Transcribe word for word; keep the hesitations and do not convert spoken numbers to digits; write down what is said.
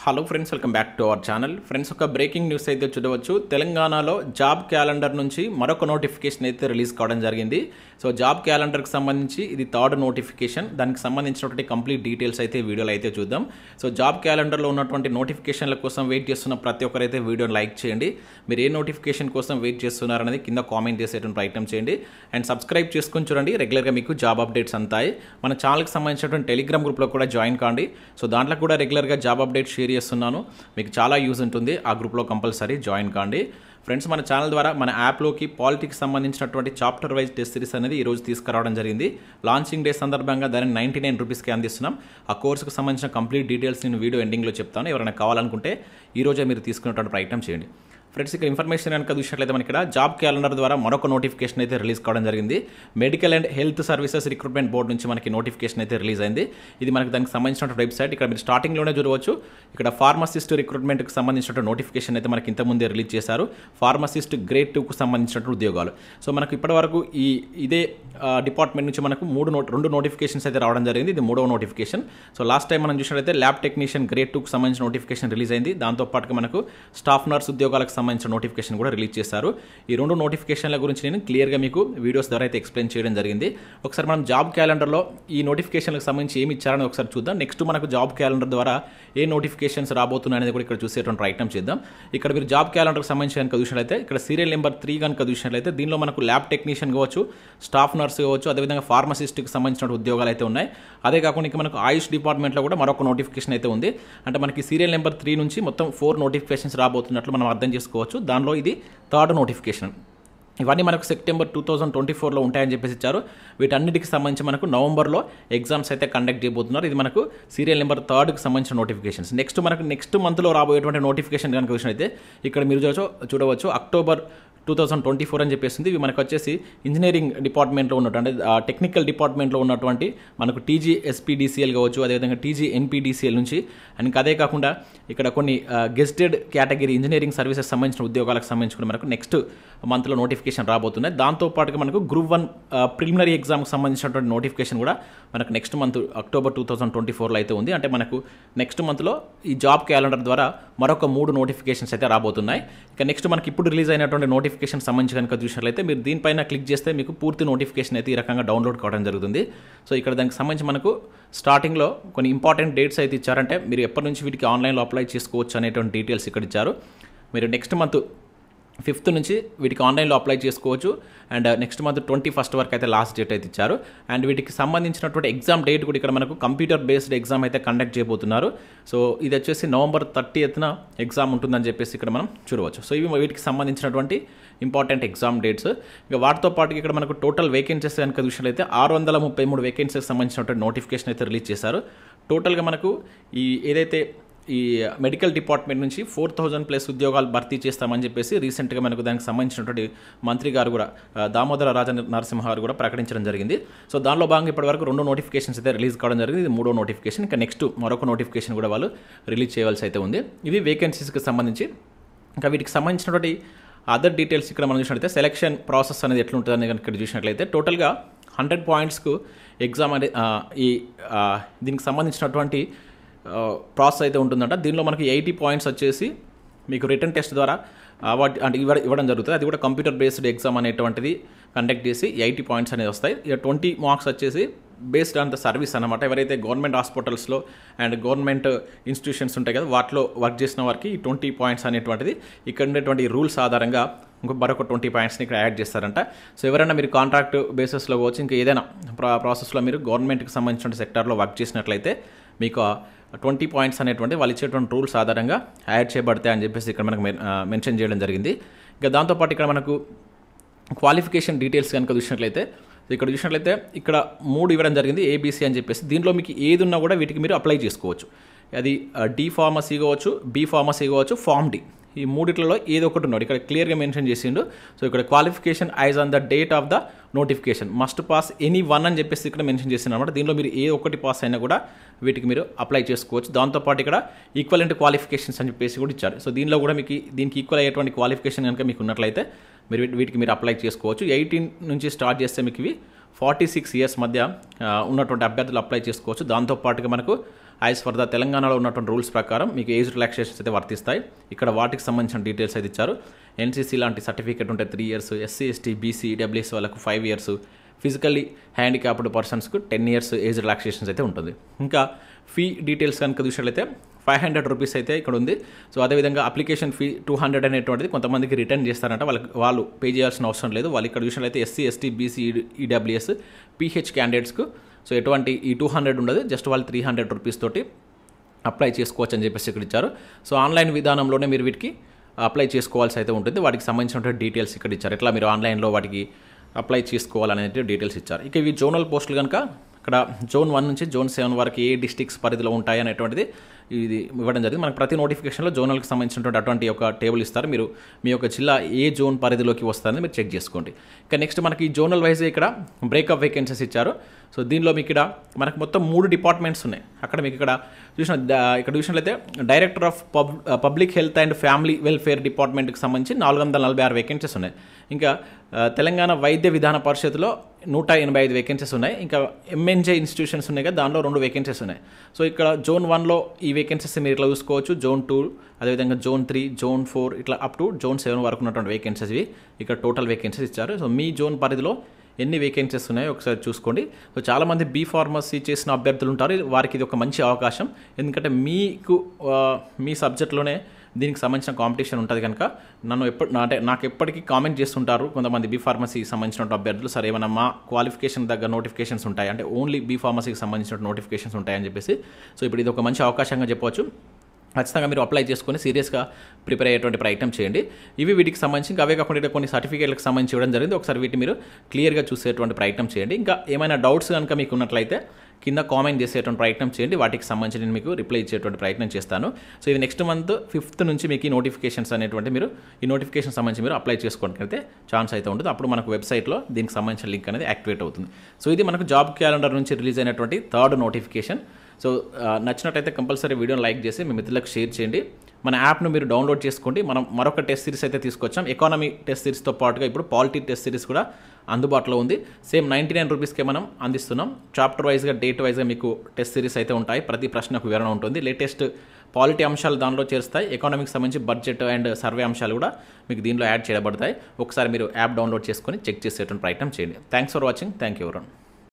Hello friends, welcome back to our channel. Friends, ఒక breaking news అయితే చూడవచ్చు. తెలంగాణలో జాబ్ క్యాలెండర్ నుంచి మరొక నోటిఫికేషన్ అయితే రిలీజ్ కావడం జరిగింది. సో జాబ్ క్యాలెండర్కి సంబంధించి ఇది థర్డ్ నోటిఫికేషన్. దానికి సంబంధించినటువంటి కంప్లీట్ డీటెయిల్స్ అయితే వీడియోలో అయితే చూద్దాం. సో జాబ్ క్యాలెండర్లో ఉన్నటువంటి నోటిఫికేషన్ల కోసం వెయిట్ చేస్తున్న ప్రతి ఒక్కరైతే వీడియోని లైక్ చేయండి. మీరు ఏ నోటిఫికేషన్ కోసం వెయిట్ చేస్తున్నారనేది కింద కామెంట్ చేసేటువంటి ప్రయత్నం చేయండి. అండ్ సబ్స్క్రైబ్ చేసుకుని చూడండి, రెగ్యులర్గా మీకు జాబ్ అప్డేట్స్ అంతాయి. మన ఛానల్కి సంబంధించినటువంటి టెలిగ్రామ్ గ్రూప్లో కూడా జాయిన్ కాండి. సో దాంట్లో కూడా రెగ్యులర్గా జాబ్ అప్డేట్ షేర్ చేస్తున్నాను. మీకు చాలా యూజ్ ఉంటుంది. ఆ గ్రూప్లో కంపల్సరీ జాయిన్ కాండి. ఫ్రెండ్స్, మన ఛానల్ ద్వారా మన యాప్లోకి పాలిటిక్స్ సంబంధించినటువంటి చాప్టర్ వైజ్ టెస్ట్ సిరీస్ అనేది ఈరోజు తీసుకురావడం జరిగింది. లాంచింగ్ డే సందర్భంగా దాన్ని నైంటీ నైన్ రూపీస్కి అందిస్తున్నాం. ఆ కోర్సుకు సంబంధించిన కంప్లీట్ డీటెయిల్స్ నేను వీడియో ఎండింగ్లో చెప్తాను. ఎవరైనా కావాలనుకుంటే ఈరోజే మీరు తీసుకునేటువంటి ప్రయత్నం చేయండి. ఫ్రెండ్స్, ఇక్కడ ఇన్ఫర్మేషన్ కనుక చూసినట్లయితే మనకి ఇక్కడ జాబ్ క్యాలెండర్ ద్వారా మరొక నోటిఫికేషన్ అయితే రిలీజ్ కావడం జరిగింది. Medical and health services recruitment board నుంచి మనకి నోటిఫికేషన్ అయితే రిలీజ్ అయింది. ఇది మనకి దానికి సంబంధించిన వెబ్సైట్. ఇక్కడ మీరు స్టార్టింగ్లోనే చూడవచ్చు. ఇక్కడ ఫార్మసిస్ట్ రిక్రూట్మెంట్కి సంబంధించిన నోటిఫికేషన్ అయితే మనకి ఇంతకుముందే రిలీజ్ చేశారు. ఫార్మసిస్ట్ గ్రేడ్ టూకు సంబంధించిన ఉద్యోగాలు. సో మనకు ఇప్పటివరకు ఈ ఇదే డిపార్ట్మెంట్ నుంచి మనకు మూడు నోట్ రెండు నోటిఫికేషన్స్ అయితే రావడం జరిగింది. ఇది మూడవ నోటిఫికేషన్. సో లాస్ట్ టైం మనం చూసినట్లయితే ల్యాబ్ టెక్నీషియన్ గ్రేడ్ టూకు సంబంధించిన నోటిఫికేషన్ రిలీజ్ అయింది. దాంతోపాటుగా మనకు స్టాఫ్ నర్స్ ఉద్యోగాలకు సంబంధించిన నోటిఫికేషన్ కూడా రిలీజ్ చేశారు. ఈ రెండు నోటిఫికేషన్ల గురించి నేను క్లియర్గా మీకు వీడియోస్ ద్వారా అయితే ఎక్స్ప్లెయిన్ చేయడం జరిగింది. ఒకసారి మనం జాబ్ క్యాలెండర్లో ఈ నోటిఫికేషన్లకు సంబంధించి ఏమి ఇచ్చారని ఒకసారి చూద్దాం. నెక్స్ట్ మనకు జాబ్ క్యాలెండర్ ద్వారా ఏ నోటిఫికేషన్స్ రాబోతున్నాయి అనేది కూడా ఇక్కడ చూసేటువంటి ప్రయత్నం చేద్దాం. ఇక్కడ మీరు జాబ్ క్యాలెండర్కి సంబంధించి కనుక చూసినట్లయితే ఇక్కడ సీరియల్ నెంబర్ త్రీ కనుక చూసినట్లయితే దీనిలో మనకు ల్యాబ్ టెక్నీషియన్ కావచ్చు, స్టాఫ్ నర్స్ కావచ్చు, అదేవిధంగా ఫార్మసిస్ట్కి సంబంధించిన ఉద్యోగాలు అయితే ఉన్నాయి. అదే కాకుండా ఇక మనకు ఆయుష్ డిపార్ట్మెంట్లో కూడా మరొక నోటిఫికేషన్ అయితే ఉంది. అంటే మనకి సీరియల్ నెంబర్ త్రీ నుంచి మొత్తం ఫోర్ నోటిఫికేషన్స్ రాబోతున్నట్లు మనం అర్థం చేసుకోవచ్చు. దానిలో ఇది థర్డ్ నోటిఫికేషన్. ఇవన్నీ మనకు సెప్టెంబర్ టూ థౌజండ్ ట్వంటీ ఫోర్లో ఉంటాయని చెప్పేసి ఇచ్చారు. వీటన్నిటికి సంబంధించి మనకు నవంబర్లో ఎగ్జామ్స్ అయితే కండక్ట్ చేయబోతున్నారు. ఇది మనకు సీరియల్ నెంబర్ థర్డ్కి సంబంధించిన నోటిఫికేషన్స్. నెక్స్ట్ మనకు నెక్స్ట్ మంత్లో రాబోయేటువంటి నోటిఫికేషన్ కనుక చూసినట్లయితే ఇక్కడ మీరు చూడవచ్చు చూడవచ్చు October two thousand twenty four అని చెప్పేసింది. ఇవి మనకు వచ్చేసి ఇంజనీరింగ్ డిపార్ట్మెంట్లో ఉన్నటువంటి అంటే టెక్నికల్ డిపార్ట్మెంట్లో ఉన్నటువంటి మనకు టీజీ ఎస్పీడీసీఎల్ కావచ్చు, అదేవిధంగా టీజీ ఎన్పీడీసీఎల్ నుంచి. అండ్ అదే కాకుండా ఇక్కడ కొన్ని గెస్టెడ్ కేటగిరీ ఇంజనీరింగ్ సర్వీసెస్ సంబంధించిన ఉద్యోగాలకు సంబంధించి మనకు నెక్స్ట్ మంత్లో నోటిఫికేషన్ రాబోతున్నాయి. దాంతోపాటుగా మనకు గ్రూప్ వన్ ప్రిలిమినరీ ఎగ్జామ్కి సంబంధించినటువంటి నోటిఫికేషన్ కూడా మనకు next month October two thousand twenty ఫోర్లో అయితే ఉంది. అంటే మనకు నెక్స్ట్ మంత్లో ఈ జాబ్ క్యాలెండర్ ద్వారా మరొక మూడు నోటిఫికేషన్స్ అయితే రాబోతున్నాయి. ఇక నెక్స్ట్ మనకి ఇప్పుడు రిలీజ్ అయినటువంటి నోటిఫికేషన్ సంబంధించి కనుక చూసినట్లయితే మీరు దీనిపైన క్లిక్ చేస్తే మీకు పూర్తి నోటిఫికేషన్ అయితే ఈ రకంగా డౌన్లోడ్ కావడం జరుగుతుంది. సో ఇక్కడ దానికి సంబంధించి మనకు స్టార్టింగ్లో కొన్ని ఇంపార్టెంట్ డేట్స్ అయితే ఇచ్చారంటే మీరు ఎప్పటి నుంచి వీటికి ఆన్లైన్లో అప్లై చేసుకోవచ్చు అనేటువంటి డీటెయిల్స్ ఇక్కడ ఇచ్చారు. మీరు నెక్స్ట్ మంత్ ఫిఫ్త్ నుంచి వీటికి ఆన్లైన్లో అప్లై చేసుకోవచ్చు. And next month twenty first వరకు అయితే లాస్ట్ డేట్ అయితే ఇచ్చారు. అండ్ వీటికి సంబంధించినటువంటి ఎగ్జామ్ డేట్ కూడా ఇక్కడ మనకు కంప్యూటర్ బేస్డ్ ఎగ్జామ్ అయితే కండక్ట్ చేయబోతున్నారు. సో ఇది వచ్చేసి నవంబర్ థర్టీయత్న ఎగ్జామ్ ఉంటుందని చెప్పేసి ఇక్కడ మనం చూడవచ్చు. సో ఇవి వీటికి సంబంధించినటువంటి ఇంపార్టెంట్ ఎగ్జామ్ డేట్స్. ఇక వాటితో పాటు ఇక్కడ మనకు టోటల్ వేకెన్సీస్ కనుక చూసినట్లయితే ఆరు వందల ముప్పై మూడు వేకెన్సీకి సంబంధించినటువంటి నోటిఫికేషన్ అయితే రిలీజ్ చేశారు. టోటల్గా మనకు ఈ ఏదైతే ఈ మెడికల్ డిపార్ట్మెంట్ నుంచి ఫోర్ థౌజండ్ ప్లస్ ఉద్యోగాలు భర్తీ చేస్తామని చెప్పేసి రీసెంట్గా మనకు దానికి సంబంధించినటువంటి మంత్రి గారు కూడా దామోదర రాజ నరసింహ గారు కూడా ప్రకటించడం జరిగింది. సో దానిలో భాగంగా ఇప్పటివరకు రెండు నోటిఫికేషన్స్ అయితే రిలీజ్ కావడం జరిగింది. ఇది మూడో నోటిఫికేషన్. ఇంకా నెక్స్ట్ మరొక నోటిఫికేషన్ కూడా వాళ్ళు రిలీజ్ చేయవలసి అయితే ఉంది. ఇవి వేకెన్సీస్కి సంబంధించి. ఇంకా వీటికి సంబంధించినటువంటి అదర్ డీటెయిల్స్ ఇక్కడ మనం చూసినట్లయితే సెలక్షన్ ప్రాసెస్ అనేది ఎట్లుంటుందని కనుక ఇక్కడ చూసినట్లయితే టోటల్గా హండ్రెడ్ పాయింట్స్కు ఎగ్జామ్ అనేది ఈ దీనికి సంబంధించినటువంటి ప్రాసెస్ అయితే ఉంటుందంట. దీనిలో మనకి ఎయిటీ పాయింట్స్ వచ్చేసి మీకు రిటర్న్ టెస్ట్ ద్వారా అవార్డు అంటే ఇవ్వ ఇవ్వడం జరుగుతుంది. అది కూడా కంప్యూటర్ బేస్డ్ ఎగ్జామ్ అనేటువంటిది కండక్ట్ చేసి ఎయిటీ పాయింట్స్ అనేది వస్తాయి. ఇక ట్వంటీ మార్క్స్ వచ్చేసి బేస్డ్ ఆన్ ద సర్వీస్ అనమాట. ఎవరైతే గవర్నమెంట్ హాస్పిటల్స్లో అండ్ గవర్నమెంట్ ఇన్స్టిట్యూషన్స్ ఉంటాయి కదా వాటిలో వర్క్ చేసిన వారికి ఈ ట్వంటీ పాయింట్స్ అనేటువంటిది ఇక్కడ ఉండేటువంటి రూల్స్ ఆధారంగా ఇంకో మరొక ట్వంటీ పాయింట్స్ని ఇక్కడ యాడ్ చేస్తారంట. సో ఎవరైనా మీరు కాంట్రాక్ట్ బేసిస్లో కావచ్చు, ఇంకా ఏదైనా ప్రా ప్రాసెస్లో మీరు గవర్నమెంట్కి సంబంధించిన సెక్టార్లో వర్క్ చేసినట్లయితే మీకు ట్వంటీ పాయింట్స్ అనేటువంటి వాళ్ళు ఇచ్చేటువంటి రూల్స్ ఆధారంగా యాడ్ చేయబడతాయి అని చెప్పేసి ఇక్కడ మనకు మెన్షన్ చేయడం జరిగింది. ఇంకా దాంతోపాటు ఇక్కడ మనకు క్వాలిఫికేషన్ డీటెయిల్స్ కనుక చూసినట్లయితే ఇక్కడ చూసినట్లయితే ఇక్కడ మూడు ఇవ్వడం జరిగింది ఏబీసీ అని చెప్పేసి. దీనిలో మీకు ఏది ఉన్నా కూడా వీటికి మీరు అప్లై చేసుకోవచ్చు. అది డి ఫార్మసీ కావచ్చు, బి ఫార్మసీ కావచ్చు, ఫార్మ్ డి, ఈ మూడిట్లలో ఏదో ఒకటి ఉన్నాడు ఇక్కడ క్లియర్గా మెన్షన్ చేసిండు. సో ఇక్కడ qualification as on the date of the notification must pass any one అని చెప్పేసి ఇక్కడ మెన్షన్ చేసింది అనమాట. దీనిలో మీరు ఏ ఒక్కటి పాస్ అయినా కూడా వీటికి మీరు అప్లై చేసుకోవచ్చు. దాంతోపాటు ఇక్కడ ఈక్వలెంట్ క్వాలిఫికేషన్స్ అని చెప్పేసి కూడా ఇచ్చారు. సో దీనిలో కూడా మీకు దీనికి ఈక్వల్ అయ్యేటువంటి క్వాలిఫికేషన్ కనుక మీకు ఉన్నట్లయితే మీరు వీటికి మీరు అప్లై చేసుకోవచ్చు. ఎయిటీన్ నుంచి స్టార్ట్ చేస్తే మీకు ఇవి ఫార్టీ సిక్స్ ఇయర్స్ మధ్య ఉన్నటువంటి అభ్యర్థులు అప్లై చేసుకోవచ్చు. దాంతోపాటుగా మనకు యాజ్ ఫర్ ద తెలంగాణలో ఉన్నటువంటి రూల్స్ ప్రకారం మీకు ఏజ్ రిలాక్సేషన్స్ అయితే వర్తిస్తాయి. ఇక్కడ వాటికి సంబంధించిన డీటెయిల్స్ అయితే ఇచ్చారు. ఎన్సీసీ లాంటి సర్టిఫికేట్ ఉంటే three years, SC ST BC EWS వాళ్ళకు ఫైవ్ ఇయర్స్, ఫిజికల్లీ హ్యాండిక్యాప్డ్ పర్సన్స్కు టెన్ ఇయర్స్ ఏజ్ రిలాక్సేషన్స్ అయితే ఉంటుంది. ఇంకా ఫీ డీటెయిల్స్ కనుక చూసినట్లయితే ఫైవ్ హండ్రెడ్ రూపీస్ అయితే ఇక్కడ ఉంది. సో అదేవిధంగా అప్లికేషన్ ఫీ టూ హండ్రెడ్ అనేటువంటిది కొంతమందికి రిటర్న్ చేస్తారంట, వాళ్ళకి వాళ్ళు పే చేయాల్సిన అవసరం లేదు. వాళ్ళు ఇక్కడ చూసినట్లయితే SC ST BC EWS PH క్యాండిడేట్స్కు సో ఎటువంటి ఈ టూ హండ్రెడ్ ఉండదు, జస్ట్ వాళ్ళు త్రీ హండ్రెడ్ రూపీస్ తోటి అప్లై చేసుకోవచ్చు అని చెప్పేసి ఇక్కడ ఇచ్చారు. సో ఆన్లైన్ విధానంలోనే మీరు వీటికి అప్లై చేసుకోవాల్సి అయితే ఉంటుంది. వాటికి సంబంధించినటువంటి డీటెయిల్స్ ఇక్కడ ఇచ్చారు, ఎట్లా మీరు ఆన్లైన్లో వాటికి అప్లై చేసుకోవాలనే డీటెయిల్స్ ఇచ్చారు. ఇక ఇవి జోనల్ పోస్టులు కనుక ఇక్కడ జోన్ వన్ నుంచి జోన్ సెవెన్ వరకు ఏ డిస్ట్రిక్ట్స్ పరిధిలో ఉంటాయి అనేటువంటిది ఇది ఇవ్వడం జరిగింది. మనకు ప్రతి నోటిఫికేషన్లో జోనల్కి సంబంధించినటువంటి అటువంటి ఒక టేబుల్ ఇస్తారు. మీరు మీ యొక్క జిల్లా ఏ జోన్ పరిధిలోకి వస్తుందని మీరు చెక్ చేసుకోండి. ఇక నెక్స్ట్ మనకి ఈ జోనల్ వైజ్ ఇక్కడ బ్రేకప్ వేకెన్సీస్ ఇచ్చారు. సో దీనిలో మీకు ఇక్కడ మనకు మొత్తం మూడు డిపార్ట్మెంట్స్ ఉన్నాయి. అక్కడ మీకు ఇక్కడ చూసిన ఇక్కడ చూసినట్లయితే director of pub public health and family welfare డిపార్ట్మెంట్కి సంబంధించి నాలుగు వందల నలభై ఆరు వేకెన్సీస్ ఉన్నాయి. ఇంకా తెలంగాణ వైద్య విధాన పరిషత్లో నూట ఎనభై ఐదు వేకెన్సీస్ ఉన్నాయి. ఇంకా ఎంఎన్జే ఇన్స్టిట్యూషన్స్ ఉన్నాయి కదా, దానిలో రెండు వేకెన్సీస్ ఉన్నాయి. సో ఇక్కడ జోన్ వన్లో ఈ వేకెన్సీస్ మీరు ఇట్లా చూసుకోవచ్చు. జోన్ టూ, అదేవిధంగా జోన్ త్రీ, జోన్ ఫోర్, ఇట్లా అప్ టు జోన్ సెవెన్ వరకు ఉన్నటువంటి వేకెన్సీస్ ఇవి ఇక్కడ టోటల్ వేకెన్సీస్ ఇచ్చారు. సో మీ జోన్ పరిధిలో ఎన్ని వేకెన్సీస్ ఉన్నాయో ఒకసారి చూసుకోండి. సో చాలామంది బీ ఫార్మసీ చేసిన అభ్యర్థులు ఉంటారు, వారికి ఇది ఒక మంచి అవకాశం. ఎందుకంటే మీకు మీ సబ్జెక్ట్లోనే దీనికి సంబంధించిన కాంపిటీషన్ ఉంటుంది కనుక నన్ను ఎప్పుడు అంటే నాకు ఎప్పటికీ కామెంట్ చేస్తుంటారు కొంతమంది బీ ఫార్మసీకి సంబంధించిన అభ్యర్థులు, సరే ఏమైనా మా క్వాలిఫికేషన్ దగ్గర నోటిఫికేషన్స్ ఉంటాయి అంటే ఓన్లీ బీ ఫార్మసీకి సంబంధించిన నోటిఫికేషన్స్ ఉంటాయని చెప్పేసి. సో ఇప్పుడు ఇది ఒక మంచి అవకాశంగా చెప్పవచ్చు. ఖచ్చితంగా మీరు అప్లై చేసుకొని సీరియస్గా ప్రిపేర్ అయ్యేటువంటి ప్రయత్నం చేయండి. ఇవి వీటికి సంబంధించి ఇంకా అవే కాకుండా కొన్ని సర్టిఫికేట్లకు సంబంధించి ఇవ్వడం జరిగింది. ఒకసారి వీటిని మీరు క్లియర్గా చూసేటువంటి ప్రయత్నం చేయండి. ఇంకా ఏమైనా డౌట్స్ కనుక మీకు ఉన్నట్లయితే కింద కామెంట్ చేసేటువంటి ప్రయత్నం చేయండి, వాటికి సంబంధించి నేను మీకు రిప్లై ఇచ్చేటువంటి ప్రయత్నం చేస్తాను. సో ఇది నెక్స్ట్ మంత్ ఫిఫ్త్ నుంచి మీకు ఈ నోటిఫికేషన్స్ అనేటువంటి మీరు ఈ నోటిఫికేషన్ సంబంధించి మీరు అప్లై చేసుకోవడానికి ఛాన్స్ అయితే ఉంటుంది. అప్పుడు మనకు వెబ్సైట్లో దీనికి సంబంధించిన లింక్ అనేది యాక్టివేట్ అవుతుంది. సో ఇది మనకు జాబ్ క్యాలెండర్ నుంచి రిలీజ్ అయినటువంటి థర్డ్ నోటిఫికేషన్. సో నచ్చినట్టయితే కంపల్సరీ వీడియోని లైక్ చేసి మీ మిత్రులకు షేర్ చేయండి. మన యాప్ను మీరు డౌన్లోడ్ చేసుకోండి. మనం మరొక టెస్ట్ సిరీస్ అయితే తీసుకొచ్చాం. ఎకానమీ టెస్ట్ సిరీస్తో పాటుగా ఇప్పుడు పాలిటీ టెస్ట్ సిరీస్ కూడా అందుబాటులో ఉంది. సేమ్ నైంటీ నైన్ రూపీస్కే మనం అందిస్తున్నాం. చాప్టర్ వైజ్గా డేట్ వైజ్గా మీకు టెస్ట్ సిరీస్ అయితే ఉంటాయి. ప్రతి ప్రశ్నకు వివరణ ఉంటుంది. లేటెస్ట్ పాలిటీ అంశాలు దానిలో చేరుస్తాయి. ఎకానమీకి సంబంధించి బడ్జెట్ అండ్ సర్వే అంశాలు కూడా మీకు దీనిలో యాడ్ చేయబడతాయి. ఒకసారి మీరు యాప్ డౌన్లోడ్ చేసుకొని చెక్ చేసేటువంటి ప్రయత్నం చేయండి. Thanks for watching. Thank you ఎవరన్.